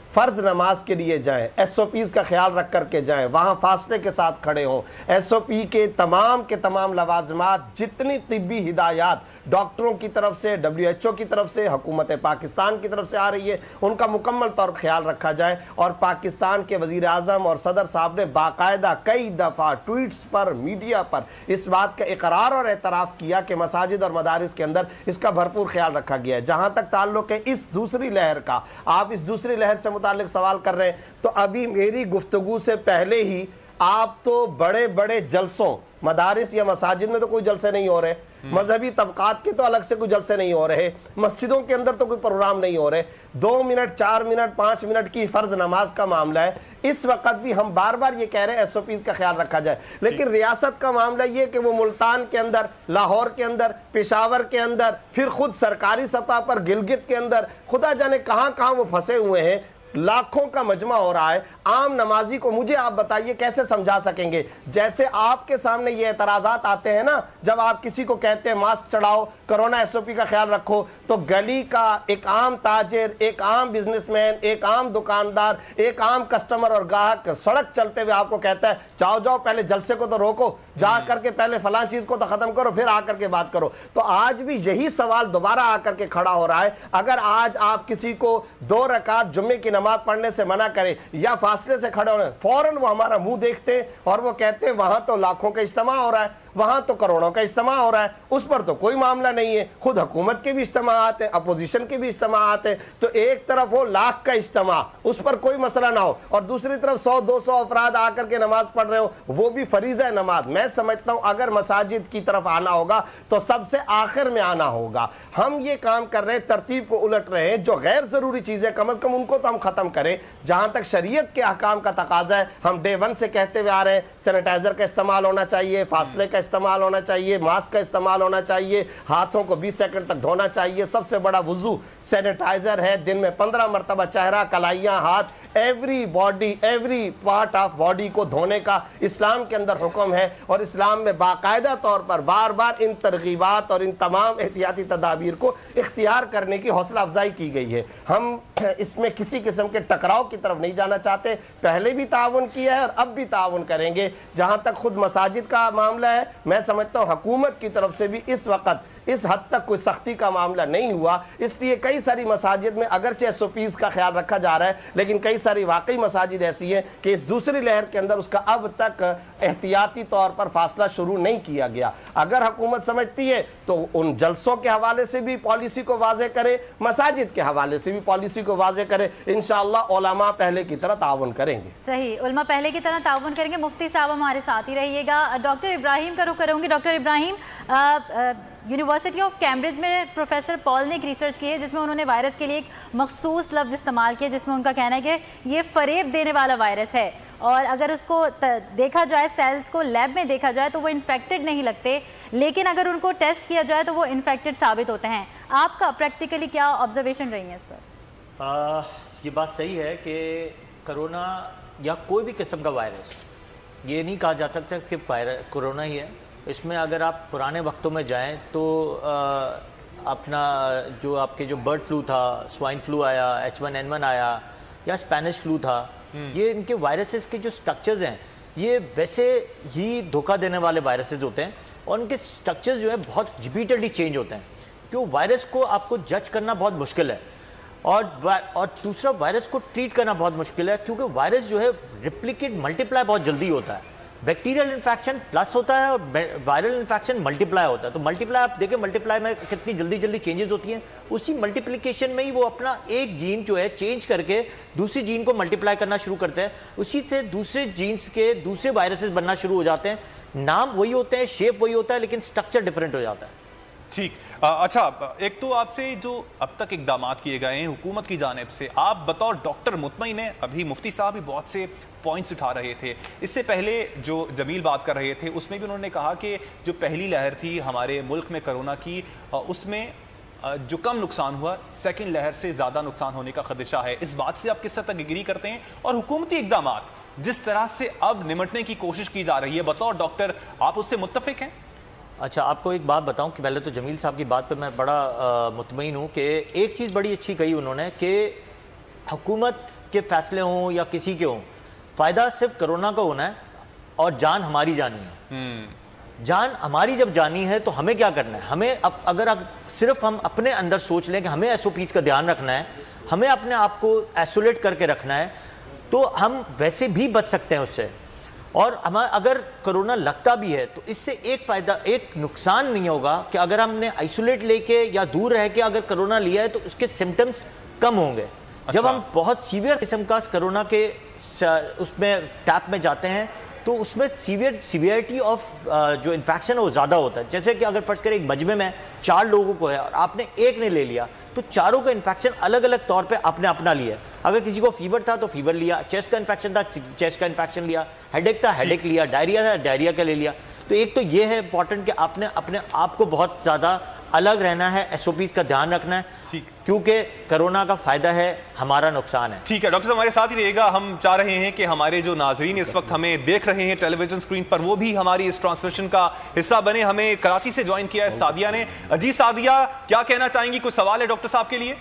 فرض نماز کے لیے جائیں، ایس او پیز کا خیال رکھ کر کے جائیں، وہاں فاصلے کے ساتھ کھڑے ہوں، ایس او پی کے تمام کے تمام لوازمات، جتنی طبی ہدایات ڈاکٹروں کی طرف سے، ڈبلیو ایچ او کی طرف سے، حکومت پاکستان کی طرف سے آ رہی ہے، ان کا مکمل طور پر خیال رکھا جائے۔ اور پاکستان کے وزیر اعظم اور صدر صاحب نے باقاعدہ کئی دفعہ ٹویٹس پر، میڈیا پر اس بات کا اقرار اور اعتراف کیا کہ مساجد اور مدارس کے اندر اس کا بھرپور خیال رکھا گیا ہے۔ جہاں تک تعلق ہے اس دوسری لہر کا، آپ اس دوسری لہر سے متعلق سوال کر رہے ہیں، تو ابھی میری گفتگو سے پہلے ہی آپ تو بڑے بڑے جلسوں، مدارس یا مساجد میں تو کوئی جلسے نہیں ہو رہے، مذہبی طبقات کے تو الگ سے کوئی جلسے نہیں ہو رہے، مسجدوں کے اندر تو کوئی پروگرام نہیں ہو رہے، دو منٹ چار منٹ پانچ منٹ کی فرض نماز کا معاملہ ہے۔ اس وقت بھی ہم بار بار یہ کہہ رہے ہیں ایس او پیز کا خیال رکھا جائے، لیکن ریاست کا معاملہ یہ کہ وہ ملتان کے اندر، لاہور کے اندر، پشاور کے اندر، پھر خود سرکاری سطح پر گلگت کے اندر، خدا جانے کہاں کہاں وہ پھنسے ہوئے ہیں، لاکھوں کا مجمع ہو رہا ہے۔ عام نمازی کو مجھے آپ بتائیے کیسے سمجھا سکیں گے؟ جیسے آپ کے سامنے یہ اعتراضات آتے ہیں نا، جب آپ کسی کو کہتے ہیں ماسک چڑھاؤ، کرونا ایس او پی کا خیال رکھو، تو گلی کا ایک عام تاجر، ایک عام بزنس مین، ایک عام دکاندار، ایک عام کسٹمر اور گاہک سڑک چلتے ہوئے آپ کو کہتا ہے جاؤ جاؤ پہلے جلسے کو تو روکو، جا کر کے پہلے فلاں چیز کو تو ختم کرو، پھر آ کر کے بات کرو۔ تو آج بھی یہی سوال دوبارہ آ کر کے کھڑا ہو رہا ہے۔ اگر آج آپ کسی کو دو رکعت جمعے کی نماز پڑھنے سے منع کریں یا فاصلے سے کھڑے ہونے، فوراً وہ ہمارا منہ دیکھتے ہیں اور وہ کہتے ہیں وہاں تو لاکھوں کا اجتماع ہو رہا ہے، وہاں تو کروڑوں کا اجتماع ہو رہا ہے، اس پر تو کوئی معاملہ نہیں ہے۔ خود حکومت کے بھی اجتماعات ہیں، اپوزیشن کے بھی اجتماعات ہیں، تو ایک طرف ہو لاکھ کا اجتماع، اس پر کوئی مسئلہ نہ ہو، اور دوسری طرف سو دو سو افراد آ کر کے نماز پڑھ رہے ہو، وہ بھی فریضہ نماز۔ میں سمجھتا ہوں اگر مساجد کی طرف آنا ہوگا تو سب سے آخر میں آنا ہوگا۔ ہم یہ کام کر رہے ہیں، ترتیب کو الٹ رہے ہیں، جو غیر ضروری چیزیں کم از کم ان کو تو ہم ختم کریں۔ جہاں تک شریعت کے احکام کا تقاضا ہے، ہم ڈے ون سے کہتے ہوئے آ رہے ہیں سینیٹائزر کا استعمال ہونا چاہیے، فاصلے کا استعمال ہونا چاہیے، ماسک کا استعمال ہونا چاہیے، ہاتھوں کو بیس سیکنڈ تک دھونا چاہیے، سب سے بڑا وضو سینیٹائزر ہے، دن میں پندرہ مرتبہ چہرہ، کلائیاں، ہاتھ، every body, every part of body کو دھونے کا اسلام کے اندر حکم ہے، اور اسلام میں باقاعدہ طور پر بار بار ان ترغیبات اور ان تمام احتیاطی تدابیر کو اختیار کرنے کی حوصلہ افزائی کی گئی ہے۔ ہم اس میں کسی قسم کے ٹکراؤ کی طرف نہیں جانا چاہتے، پہلے بھی تعاون کیا ہے اور اب بھی تعاون کریں گے۔ جہاں تک خود مساجد کا معاملہ ہے، میں سمجھتا ہوں حکومت کی طرف سے بھی اس وقت اس حد تک کوئی سختی کا معاملہ نہیں ہوا، اس لیے کئی ساری مساجد میں اگرچہ ایس او پیز کا خیال رکھا جا رہا ہے، لیکن کئی ساری واقعی مساجد ایسی ہیں کہ اس دوسری لہر کے اندر اس کا اب تک احتیاطی طور پر فاصلہ شروع نہیں کیا گیا۔ اگر حکومت سمجھتی ہے تو ان جلسوں کے حوالے سے بھی پالیسی کو واضح کرے، مساجد کے حوالے سے بھی پالیسی کو واضح کرے، انشاءاللہ علماء پہلے کی طرح تعاون کریں گے۔ صحیح، علماء پہلے کی طرح تعاون کریں گے۔ مفتی صاحب ہمارے ساتھ ہی رہیے گا۔ ڈاکٹر ابراہیم کا رخ کروں گی۔ Doctor Ibrahim, university of Cambridge میں پروفیسر پال نے ایک ریسرچ کی ہے جس میں انہوں نے وائرس کے لیے ایک مخصوص لفظ استعمال کیا، جس میں ان کا کہنا ہے کہ یہ فریب دینے والا وائرس ہے، اور اگر اس کو دیکھا جائے، سیلز کو لیب میں دیکھا جائے تو وہ انفیکٹڈ نہیں لگتے، لیکن اگر ان کو ٹیسٹ کیا جائے تو وہ انفیکٹڈ ثابت ہوتے ہیں۔ آپ کا پریکٹیکلی کیا آبزرویشن رہی ہے اس پر؟ آ, یہ بات صحیح ہے کہ کرونا یا کوئی بھی قسم کا وائرس، یہ نہیں کہا جا سکتا کہ کرونا ہی ہے۔ اس میں اگر آپ پرانے وقتوں میں جائیں تو اپنا جو آپ کے جو برڈ فلو تھا، سوائن فلو آیا، ایچ ون این ون آیا، یا اسپینش فلو تھا، یہ ان کے وائرسز کے جو سٹرکچرز ہیں یہ ویسے ہی دھوکہ دینے والے وائرسز ہوتے ہیں، اور ان کے سٹرکچرز جو ہے بہت ریپیٹڈلی چینج ہوتے ہیں، کیوں وائرس کو آپ کو جج کرنا بہت مشکل ہے، اور اور دوسرا وائرس کو ٹریٹ کرنا بہت مشکل ہے، کیونکہ وائرس جو ہے ریپلیکیٹ ملٹیپلائی بہت جلدی ہوتا ہے۔ بیکٹیریل انفیکشن پلس ہوتا ہے اور وائرل انفیکشن ملٹیپلائی ہوتا ہے، تو ملٹیپلائی آپ دیکھیں ملٹیپلائی میں کتنی جلدی جلدی چینجز ہوتی ہیں، اسی ملٹیپلیکیشن میں ہی وہ اپنا ایک جین جو ہے چینج کر کے دوسری جین کو ملٹیپلائی کرنا شروع کرتے ہیں، اسی سے دوسرے جینز کے دوسرے وائرسز بننا شروع ہو جاتے ہیں، نام وہی ہوتے ہیں، شیپ وہی ہوتا ہے، لیکن سٹرکچر ڈیفرنٹ ہو جاتا ہے۔ ٹھیک، اچھا، ایک تو آپ سے جو اب تک اقدامات کیے گئے ہیں حکومت کی جانب سے، آپ بطور ڈاکٹر مطمئن ہیں؟ ابھی مفتی صاحب بھی بہت سے پوائنٹس اٹھا رہے تھے، اس سے پہلے جو جمیل بات کر رہے تھے اس میں بھی انہوں نے کہا کہ جو پہلی لہر تھی ہمارے ملک میں کرونا کی، اس میں جو کم نقصان ہوا، سیکنڈ لہر سے زیادہ نقصان ہونے کا خدشہ ہے۔ اس بات سے آپ کس حد تک اگری کرتے ہیں؟ اور حکومتی اقدامات جس طرح سے اب نمٹنے کی کوشش کی جا رہی ہے، بطور ڈاکٹر آپ اس سے متفق ہیں؟ اچھا، آپ کو ایک بات بتاؤں کہ پہلے تو جمیل صاحب کی بات پہ میں بڑا مطمئن ہوں کہ ایک چیز بڑی اچھی کہی انہوں نے کہ حکومت کے فیصلے ہوں یا کسی کے ہوں، فائدہ صرف کرونا کا ہونا ہے اور جان ہماری جانی ہے. جان ہماری جب جانی ہے تو ہمیں کیا کرنا ہے؟ ہمیں اگر صرف ہم اپنے اندر سوچ لیں کہ ہمیں ایس او پیز کا دھیان رکھنا ہے، ہمیں اپنے آپ کو ایسولیٹ کر کے رکھنا ہے، تو ہم ویسے بھی بچ سکتے ہیں اس سے. اور ہمیں اگر کرونا لگتا بھی ہے تو اس سے ایک فائدہ، ایک نقصان نہیں ہوگا کہ اگر ہم نے آئسولیٹ لے کے یا دور رہ کے اگر کرونا لیا ہے تو اس کے سمٹمز کم ہوں گے. جب ہم بہت سیویئر قسم کا کرونا کے اس میں ٹیپ میں جاتے ہیں تو اس میں سیویئر سیویئرٹی آف جو انفیکشن ہے وہ زیادہ ہوتا ہے. جیسے کہ اگر فرض کریں ایک مجمع میں چار لوگوں کو ہے اور آپ نے ایک نے لے لیا تو چاروں کا انفیکشن الگ الگ طور پہ آپ نے اپنا لیا ہے. اگر کسی کو فیور تھا تو فیور لیا، چیسٹ کا انفیکشن تھا چیسٹ کا انفیکشن لیا، ہیڈ ایک تھا ہیڈ ایک لیا، ڈائریا تھا ڈائریا کا لے لیا. تو ایک تو یہ ہے امپورٹنٹ کہ آپ نے اپنے آپ کو بہت زیادہ الگ رہنا ہے، ایس او پیز کا دھیان رکھنا ہے، کیونکہ کرونا کا فائدہ ہے، ہمارا نقصان ہے. ٹھیک ہے ڈاکٹر صاحب ہمارے ساتھ ہی رہے گا. ہم چاہ رہے ہیں کہ ہمارے جو ناظرین اس وقت ہمیں دیکھ رہے ہیں ٹیلی ویژن اسکرین پر وہ بھی ہماری اس ٹرانسمیشن کا حصہ بنے. ہمیں کراچی سے جوائن کیا ہے سعدیہ نے. جی سعدیہ، کیا کہنا چاہیں گی؟ کوئی سوال ہے ڈاکٹر صاحب کے لیے؟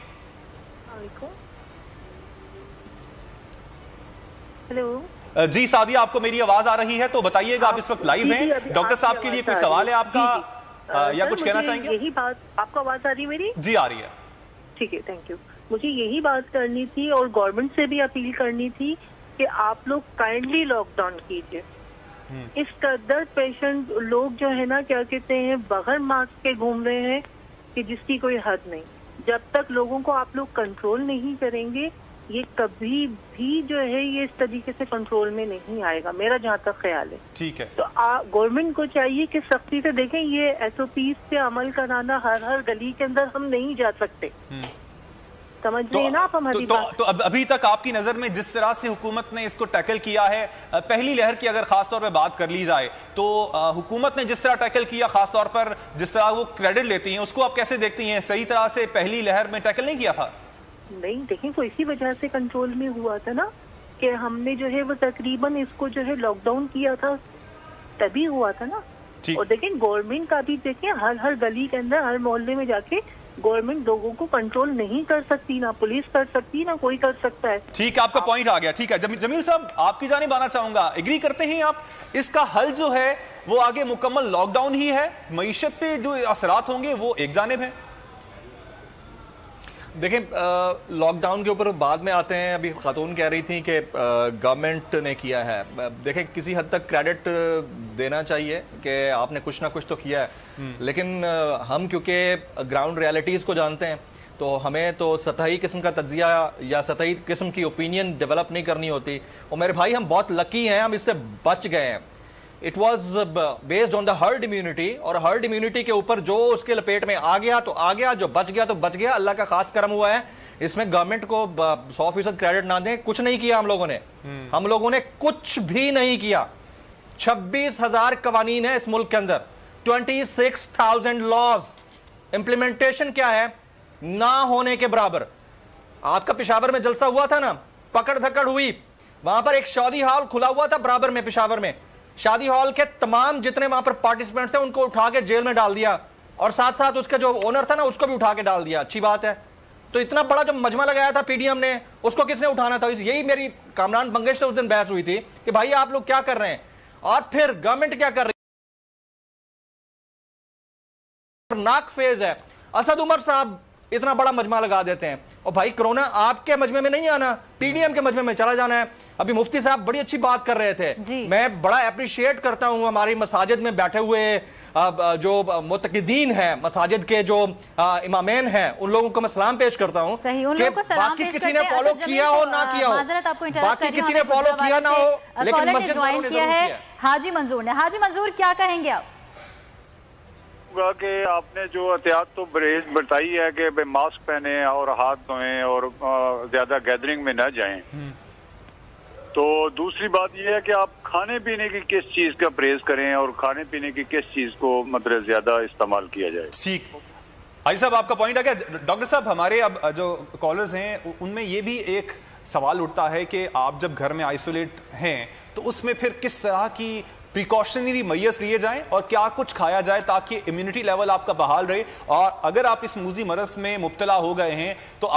ہیلو جی سعدیہ، آپ کو میری آواز آ رہی ہے تو بتائیے گا. آپ اس وقت لائیو ہیں، ڈاکٹر صاحب کے لیے کوئی سوال ہے آپ کا یا کچھ کہنا چاہیں گے؟ یہی بات، آپ کو آواز آ رہی ہے میری؟ جی آ رہی ہے. ٹھیک ہے، تھینک یو. مجھے یہی بات کرنی تھی اور گورنمنٹ سے بھی اپیل کرنی تھی کہ آپ لوگ کائنڈلی لاک ڈاؤن کیجیے. اس قدر پیشنٹ لوگ جو ہے نا کیا کہتے ہیں بغیر ماسک کے گھوم رہے ہیں کہ جس کی کوئی حد نہیں. جب تک لوگوں کو آپ لوگ کنٹرول نہیں کریں گے یہ کبھی بھی جو ہے یہ اس طریقے سے کنٹرول میں نہیں آئے گا، میرا جہاں تک خیال ہے. ٹھیک ہے، تو گورنمنٹ کو چاہیے کہ سختی سے دیکھیں یہ ایس او پیز پہ عمل کرانا ہر ہر گلی کے اندر ہم نہیں جا سکتے. سمجھ رہے ہیں نا آپ ہماری بات؟ تو ابھی تک آپ کی نظر میں جس طرح سے حکومت نے اس کو ٹیکل کیا ہے، پہلی لہر کی اگر خاص طور پہ بات کر لی جائے تو حکومت نے جس طرح ٹیکل کیا، خاص طور پر جس طرح وہ کریڈٹ لیتی ہیں، اس کو آپ کیسے دیکھتی ہیں؟ صحیح طرح سے پہلی لہر میں ٹیکل نہیں کیا تھا؟ نہیں، دیکھیں وہ اسی وجہ سے کنٹرول میں ہوا تھا نا کہ ہم نے جو ہے وہ تقریباً اس کو جو ہے لاک ڈاؤن کیا تھا، تبھی ہوا تھا نا. اور دیکھیں گورنمنٹ کا بھی دیکھیں ہر ہر گلی کے اندر ہر محلے میں جا کے گورنمنٹ لوگوں کو کنٹرول نہیں کر سکتی، نہ پولیس کر سکتی، نہ کوئی کر سکتا ہے. ٹھیک ہے، آپ کا پوائنٹ آ گیا. ٹھیک ہے جمیل صاحب، آپ کی جانب آنا چاہوں گا. ایگری کرتے ہیں آپ اس کا حل جو ہے وہ آگے مکمل لاک ڈاؤن ہی ہے؟ معیشت پہ جو اثرات ہوں گے وہ ایک جانب ہیں. دیکھیں لاک ڈاؤن کے اوپر بعد میں آتے ہیں. ابھی خاتون کہہ رہی تھیں کہ گورنمنٹ نے کیا ہے. دیکھیں کسی حد تک کریڈٹ دینا چاہیے کہ آپ نے کچھ نہ کچھ تو کیا ہے، لیکن ہم کیونکہ گراؤنڈ ریالٹیز کو جانتے ہیں تو ہمیں تو سطحی قسم کا تجزیہ یا سطحی قسم کی اوپینین ڈیولپ نہیں کرنی ہوتی. اور میرے بھائی ہم بہت لکی ہیں، ہم اس سے بچ گئے ہیں. It was based on the herd immunity, اور ہرڈ امیونٹی کے اوپر جو اس کے لپیٹ میں آ گیا تو آ گیا، جو بچ گیا تو بچ گیا. اللہ کا خاص کرم ہوا ہے. اس میں گورنمنٹ کو سو فیصد کریڈٹ نہ دیں. کچھ نہیں کیا ہم لوگوں نے، ہم لوگوں نے کچھ بھی نہیں کیا. چھبیس ہزار قوانین ہیں اس ملک کے اندر، twenty six thousand laws. Implementation کیا ہے؟ نہ ہونے کے برابر. آپ کا پشاور میں جلسہ ہوا تھا نا، پکڑ دھکڑ ہوئی، وہاں پر ایک شادی ہال کھلا ہوا تھا برابر میں پشاور میں. شادی ہال کے تمام جتنے وہاں پر پارٹیسپینٹس تھے ان کو اٹھا کے جیل میں ڈال دیا، اور ساتھ ساتھ اس کا جو اونر تھا نا اس کو بھی اٹھا کے ڈال دیا. اچھی بات ہے. تو اتنا بڑا جو مجمع لگایا تھا پی ڈی ایم نے، اس کو کس نے اٹھانا تھا؟ یہی میری کامران بنگش سے اس دن بحث ہوئی تھی کہ بھائی آپ لوگ کیا کر رہے ہیں، اور پھر گورنمنٹ کیا کر رہی ہے. ناک فیز ہے. اسد عمر صاحب اتنا بڑا مجمع لگا دیتے ہیں، اور بھائی کرونا آپ کے مجمع میں نہیں آنا، پی ڈی ایم کے مجمع میں چلا جانا ہے. ابھی مفتی صاحب بڑی اچھی بات کر رہے تھے، میں بڑا اپریشیٹ کرتا ہوں ہماری مساجد میں بیٹھے ہوئے جو متقدین ہیں، مساجد کے جو امامین ہیں، ان لوگوں کو میں سلام پیش کرتا ہوں کہ باقی کسی نے فالو کیا ہو نہ کیا ہو، باقی کسی نے فالو کیا نہ ہو، لیکن مسجد والوں نے ضرور کیا. حاجی منظور نے، حاجی منظور کیا کہیں گے آپ؟ کہ آپ نے جو احتیاط تو بتائی ہے کہ ماسک پہنیں اور ہاتھ دھوئیں اور زیادہ گیدرنگ میں نہ جائیں، تو دوسری بات یہ ہے کہ آپ کھانے پینے کی کس چیز کا پرہیز کریں اور کھانے پینے کی کس چیز کو مطلب زیادہ استعمال کیا جائے. ٹھیک علی صاحب، آپ کا پوائنٹ آ گیا. ڈاکٹر صاحب، ہمارے اب جو کالرز ہیں ان میں یہ بھی ایک سوال اٹھتا ہے کہ آپ جب گھر میں آئسولیٹ ہیں تو اس میں پھر کس طرح کی پریکاشنری میئرز لیے جائیں اور کیا کچھ کھایا جائے تاکہ امیونٹی لیول آپ کا بحال رہے، اور اگر آپ اس موذی مرض میں مبتلا ہو گئے ہیں تو آپ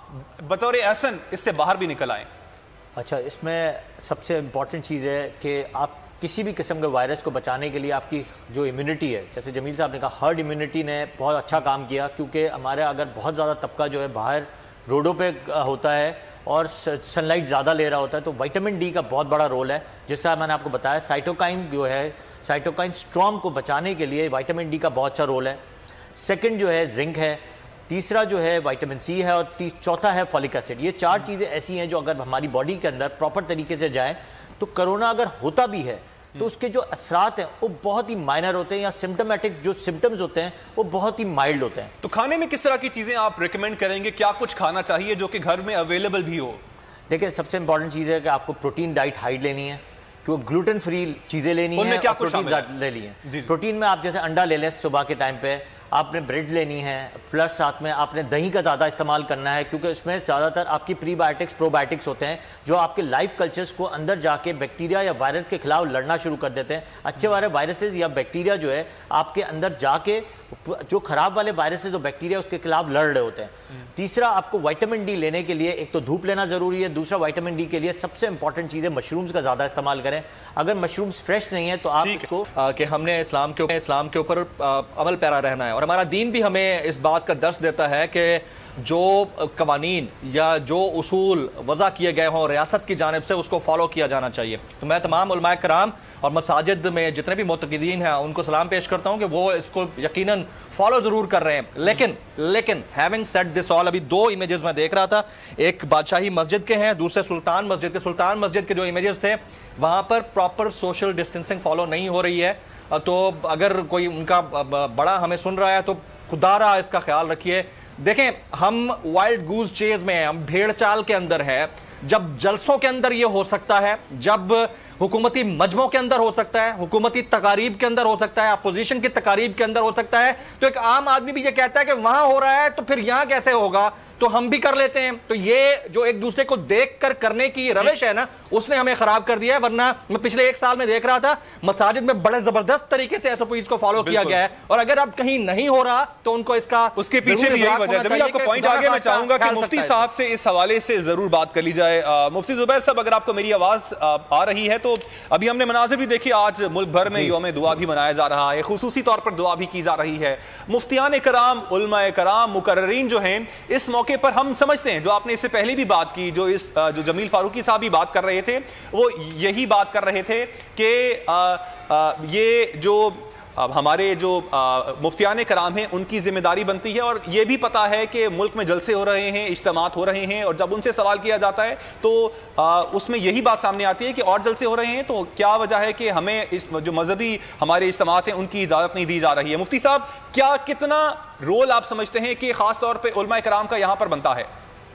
बतौर एहसन इससे बाहर भी निकल आए? अच्छा, इसमें सबसे इम्पॉर्टेंट चीज़ है कि आप किसी भी किस्म के वायरस को बचाने के लिए आपकी जो इम्यूनिटी है, जैसे जमील साहब ने कहा, हर्ड इम्यूनिटी ने बहुत अच्छा काम किया, क्योंकि हमारे अगर बहुत ज़्यादा तबका जो है बाहर रोडों पे होता है और सनलाइट ज़्यादा ले रहा होता है, तो विटामिन डी का बहुत बड़ा रोल है। जैसा मैंने आपको बताया, साइटोकाइन जो है, साइटोकाइन स्टॉर्म को बचाने के लिए विटामिन डी का बहुत अच्छा रोल है। सेकंड जो है जिंक है, तीसरा जो है विटामिन सी है, और चौथा है फॉलिक एसिड। ये चार चीज़ें ऐसी हैं जो अगर हमारी बॉडी के अंदर प्रॉपर तरीके से जाए तो कोरोना अगर होता भी है तो उसके जो असरात हैं वो बहुत ही माइनर होते हैं, या सिम्टोमेटिक जो सिम्टम्स होते हैं वो बहुत ही माइल्ड होते हैं। तो खाने में किस तरह की चीज़ें आप रिकमेंड करेंगे? क्या कुछ खाना चाहिए जो कि घर में अवेलेबल भी हो? देखिए, सबसे इंपॉर्टेंट चीज़ है कि आपको प्रोटीन डाइट हाई लेनी है, क्योंकि ग्लूटेन फ्री चीज़ें लेनी है, क्या प्रोटीन ले ली है। प्रोटीन में आप जैसे अंडा ले लें सुबह के टाइम पे, आपने ब्रेड लेनी है, प्लस साथ में आपने दही का ज़्यादा इस्तेमाल करना है, क्योंकि उसमें ज़्यादातर आपकी प्रीबायोटिक्स प्रोबायोटिक्स होते हैं जो आपके लाइफ कल्चर्स को अंदर जाके बैक्टीरिया या वायरस के खिलाफ लड़ना शुरू कर देते हैं। अच्छे वाले वायरसेस या बैक्टीरिया जो है आपके अंदर जाके जो खराब वाले वायरसेस और बैक्टीरिया उसके खिलाफ लड़ रहे होते हैं। तीसरा, आपको विटामिन डी लेने के लिए एक तो धूप लेना ज़रूरी है, दूसरा विटामिन डी के लिए सबसे इंपॉर्टेंट चीज़ है मशरूम्स का ज़्यादा इस्तेमाल करें। अगर मशरूम्स फ्रेश नहीं है तो आप इसको कि हमने इस्लाम के ऊपर इस्लाम के ऊपर अमल पैरा रहना है, और हमारा दीन भी हमें इस बात का दर्स देता है कि जो कवानीन या जो उसूल वज़ा किए गए हों रियासत की जानिब से उसको फॉलो किया जाना चाहिए। तो मैं तमाम उलमाए कराम और मसाजिद में जितने भी मुतक़िदीन हैं उनको सलाम पेश करता हूँ कि वो इसको यकीनन फॉलो ज़रूर कर रहे हैं। लेकिन लेकिन हैविंग सेड दिस ऑल, अभी दो इमेजेस मैं देख रहा था, एक बादशाही मस्जिद के हैं, दूसरे सुल्तान मस्जिद के। सुल्तान मस्जिद के जो इमेजेस थे वहाँ पर प्रॉपर सोशल डिस्टेंसिंग फॉलो नहीं हो रही है। तो अगर कोई उनका बड़ा हमें सुन रहा है तो खुदारा इसका ख्याल रखिए। देखें, हम वाइल्ड गूज चेज में हैं, हम भेड़ चाल के अंदर है। जब जलसों के अंदर ये हो सकता है, जब हुकूमती मजमों के अंदर हो सकता है, हुकूमती तकारीब के अंदर हो सकता है, अपोजिशन की तकारीब के अंदर हो सकता है, तो एक आम आदमी भी ये कहता है कि वहां हो रहा है तो फिर यहां कैसे होगा, तो हम भी कर लेते हैं। तो ये जो एक दूसरे को देख कर करने की रविश है ना, उसने हमें खराब कर दिया है। वरना मैं पिछले एक साल में देख रहा था मसाजिद में बड़े जबरदस्त तरीके से एसओपीज को फॉलो किया गया है, और अगर अब कहीं नहीं हो रहा तो उनको इसका उसके पीछे भी यही वजह है। जमील, आपको पॉइंट आ गया। मैं चाहूंगा कि मुफ्ती साहब से इस हवाले से जरूर बात कर ली जाए। मुफ्ती जुबैर साहब, अगर आपको मेरी आवाज आ रही है तो अभी हमने मनाजिर भी देखी, आज मुल्क भर में यौम दुआ भी मनाया जा रहा है, खुसूसी तौर पर दुआ भी की जा रही है। मुफ्तियान कराम, उलमाए कराम, मुकर्ररीन जो हैं, इस मौके पर हम समझते हैं, जो आपने इससे पहले भी बात की, जो इस जो जमील फारूकी साहब भी बात कर रहे थे, वो यही बात कर रहे थे कि ये जो अब हमारे जो मुफ्तियान कराम हैं उनकी जिम्मेदारी बनती है, और ये भी पता है कि मुल्क में जलसे हो रहे हैं, इज्तिमात हो रहे हैं, और जब उनसे सवाल किया जाता है तो आ, उसमें यही बात सामने आती है कि और जलसे हो रहे हैं, तो क्या वजह है कि हमें इस जो मजहबी हमारे इज्तिमात हैं उनकी इजाज़त नहीं दी जा रही है? मुफ्ती साहब, क्या कितना रोल आप समझते हैं कि ख़ास तौर पर उलमाए कराम का यहाँ पर बनता है?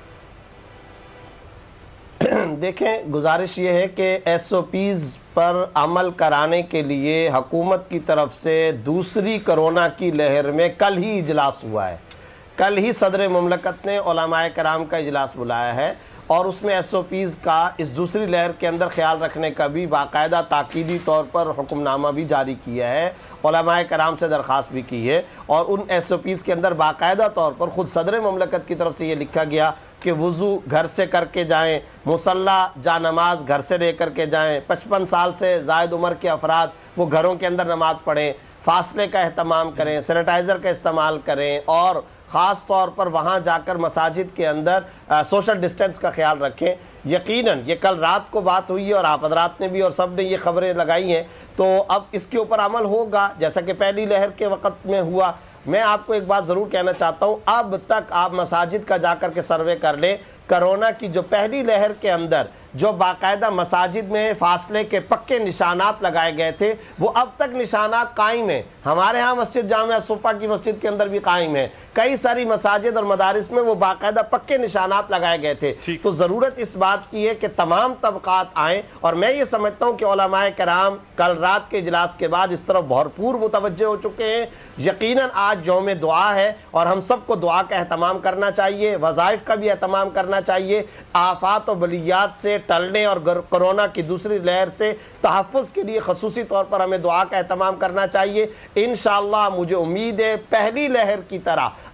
देखें, गुजारिश ये है कि एस ओ पीज़ पर अमल कराने के लिए हुकूमत की तरफ से दूसरी कोरोना की लहर में कल ही इजलास हुआ है। कल ही सदर मुमलकत ने उलमाए कराम का इजलास बुलाया है, और उसमें एस ओ पीज़ का इस दूसरी लहर के अंदर ख्याल रखने का भी बाकायदा ताकीदी तौर पर हुक्मनामा भी जारी किया है, उलमाए कराम से दरख्वास्त भी की है, और उन एस ओ पीज़ के अंदर बाकायदा तौर पर ख़ुद सदर मुमलकत की तरफ से ये लिखा गया कि वज़ू घर से करके जाएं, मुसल्ला जा नमाज घर से ले करके जाएं, पचपन साल से ज़ायद उम्र के अफराद वो घरों के अंदर नमाज पढ़ें, फासले का अहतमाम करें, सैनिटाइज़र का इस्तेमाल करें, और ख़ास तौर पर वहाँ जाकर मसाजिद के अंदर आ, सोशल डिस्टेंस का ख्याल रखें। यकीनन ये कल रात को बात हुई है, और आप हज़रात ने भी और सब ने ये खबरें लगाई हैं, तो अब इसके ऊपर अमल होगा जैसा कि पहली लहर के वक़्त में हुआ। मैं आपको एक बात ज़रूर कहना चाहता हूँ, अब तक आप मसाजिद का जाकर के सर्वे कर लें, कोरोना की जो पहली लहर के अंदर जो बाकायदा मसाजिद में फासले के पक्के निशानात लगाए गए थे, वो अब तक निशानात कायम हैं। हमारे यहाँ मस्जिद जामिया सुफ़ा की मस्जिद के अंदर भी कायम है, कई सारी मसाजिद और मदारिस में वो बाकायदा पक्के निशानात लगाए गए थे। तो ज़रूरत इस बात की है कि तमाम तबक़ात आएँ, और मैं ये समझता हूँ कि उलमाए कराम कल रात के इजलास के बाद इस तरफ भरपूर मुतवज्जे हो चुके हैं। यकीनन आज यौम दुआ है, और हम सबको दुआ का एहतमाम करना चाहिए, वज़ाइफ का भी एहतमाम करना चाहिए, आफात और बलियात से टलने और कोरोना की दूसरी लहर से तहफ़्फ़ुज़ के लिए ख़ुसूसी तौर पर हमें दुआ का एहतमाम करना चाहिए। इंशाअल्लाह मुझे उम्मीद है पहली लहर की तरह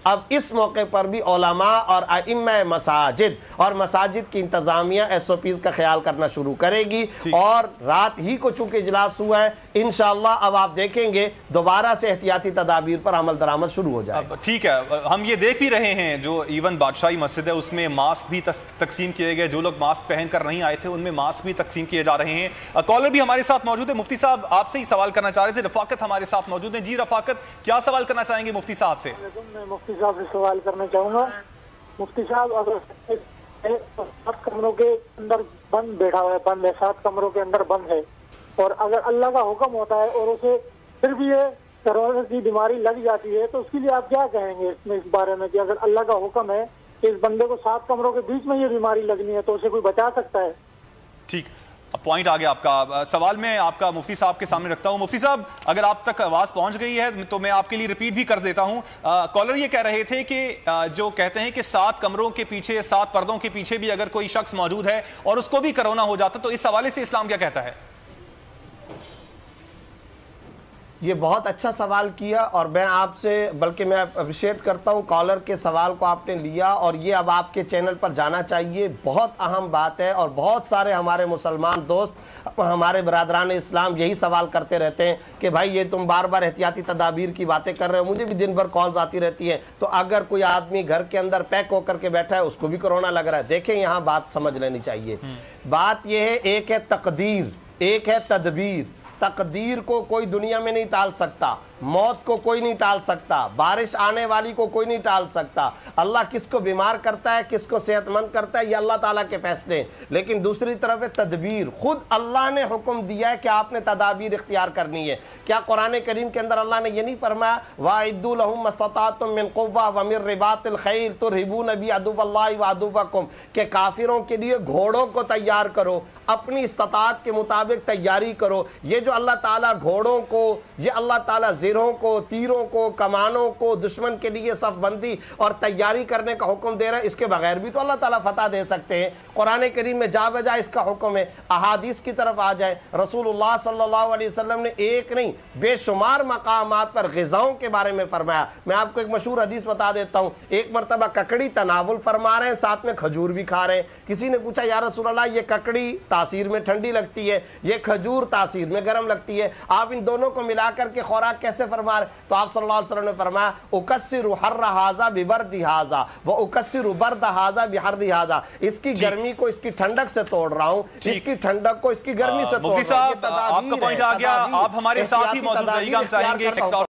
اب اس موقع پر بھی علماء اور ائمہ مساجد اور مساجد کی انتظامیہ ایس او پیز کا خیال کرنا شروع کرے گی، اور رات ہی کو چونکہ اجلاس ہوا ہے انشاءاللہ اب آپ دیکھیں گے دوبارہ سے احتیاطی تدابیر پر عمل درآمد شروع ہو جائے گا۔ ٹھیک ہے، ہم یہ دیکھ بھی رہے ہیں جو ایون بادشاہی مسجد ہے اس میں ماسک بھی تقسیم کیے گئے، جو لوگ ماسک پہن کر نہیں آئے تھے ان میں ماسک بھی تقسیم کیے جا رہے ہیں۔ کالر بھی ہمارے ساتھ موجود ہے، مفتی صاحب آپ سے ہی سوال کرنا چاہ رہے تھے، رفاقت ہمارے ساتھ موجود ہیں۔ جی رفاقت، کیا سوال کرنا چاہیں گے مفتی صاحب سے؟ میں مفتی صاحب سے سوال کرنا چاہوں گا۔ مفتی صاحب اگر سات کمروں کے اندر بند بیٹھا ہوا ہے، بند ہے، سات کمروں کے اندر بند ہے، اور اگر اللہ کا حکم ہوتا ہے اور اسے پھر بھی یہ کرونا کی بیماری لگ جاتی ہے تو اس کے لیے آپ کیا کہیں گے اس میں، اس بارے میں کہ اگر اللہ کا حکم ہے کہ اس بندے کو سات کمروں کے بیچ میں یہ بیماری لگنی ہے تو اسے کوئی بچا سکتا ہے؟ ٹھیک، پوائنٹ آ گیا آپ کا۔ سوال میں آپ کا مفتی صاحب کے سامنے رکھتا ہوں۔ مفتی صاحب اگر آپ تک آواز پہنچ گئی ہے تو میں آپ کے لیے ریپیٹ بھی کر دیتا ہوں۔ کالر یہ کہہ رہے تھے کہ جو کہتے ہیں کہ سات کمروں کے پیچھے، سات پردوں کے پیچھے بھی اگر کوئی شخص موجود ہے اور اس کو بھی کرونا ہو جاتا تو اس حوالے سے اسلام کیا کہتا ہے؟ یہ بہت اچھا سوال کیا، اور میں آپ سے بلکہ میں اپریشیٹ کرتا ہوں کالر کے سوال کو آپ نے لیا، اور یہ اب آپ کے چینل پر جانا چاہیے۔ بہت اہم بات ہے، اور بہت سارے ہمارے مسلمان دوست، ہمارے برادران اسلام یہی سوال کرتے رہتے ہیں کہ بھائی یہ تم بار بار احتیاطی تدابیر کی باتیں کر رہے ہو، مجھے بھی دن بھر کالز آتی رہتی ہیں، تو اگر کوئی آدمی گھر کے اندر پیک ہو کر کے بیٹھا ہے اس کو بھی کرونا لگ رہا ہے۔ دیکھیں یہاں بات سمجھ لینی چاہیے۔ بات یہ ہے، ایک ہے تقدیر، ایک ہے تدبیر۔ تقدیر کو کوئی دنیا میں نہیں ٹال سکتا، موت کو کوئی نہیں ٹال سکتا، بارش آنے والی کو کوئی نہیں ٹال سکتا، اللہ کس کو بیمار کرتا ہے کس کو صحت مند کرتا ہے یہ اللہ تعالیٰ کے فیصلے۔ لیکن دوسری طرف ہے تدبیر، خود اللہ نے حکم دیا ہے کہ آپ نے تدابیر اختیار کرنی ہے۔ کیا قرآن کریم کے اندر اللہ نے یہ نہیں فرمایا وَأَعِدُّوا لَهُم مَّا اسْتَطَعْتُم مِّن قُوَّةٍ وَمِن رِّبَاطِ الْخَيْلِ تُرْهِبُونَ بِهِ عَدُوَّ اللَّهِ وَعَدُوَّكُمْ کہ کافروں کے لیے گھوڑوں کو تیار کرو، اپنی استطاعت کے مطابق تیاری کرو۔ یہ جو اللہ تعالیٰ گھوڑوں کو، یہ اللہ تعالیٰ زیروں کو، تیروں کو، کمانوں کو، دشمن کے لیے صف بندی اور تیاری کرنے کا حکم دے رہا ہے، اس کے بغیر بھی تو اللہ تعالیٰ فتح دے سکتے ہیں۔ قرآن کریم میں جا بجا اس کا حکم ہے۔ احادیث کی طرف آ جائے، رسول اللہ صلی اللہ علیہ وسلم نے ایک نہیں بے شمار مقامات پر غذاؤں کے بارے میں فرمایا۔ میں آپ کو ایک مشہور حدیث بتا دیتا ہوں۔ ایک مرتبہ ککڑی تناول فرما رہے ہیں، ساتھ میں کھجور بھی کھا رہے ہیں۔ کسی نے پوچھا یا رسول اللہ یہ ککڑی تاثیر میں ٹھنڈی لگتی ہے، یہ کھجور تاثیر میں گرم لگتی ہے، آپ ان دونوں کو ملا کر کے خوراک کیسے فرما رہے؟ تو آپ صلی اللہ علیہ وسلم نے فرمایا اکسر حر ھذا ببرد ھذا و اکسر برد ھذا بحر ھذا، اس کی گرمی کو اس کی ٹھنڈک سے توڑ رہا ہوں، اس کی ٹھنڈک کو اس کی گرمی سے توڑ رہا ہوں۔ مفتی صاحب آپ کا پوائنٹ آ گیا، آپ ہمارے ساتھ ہی موجود رہیے گا، ہم چاہیں گے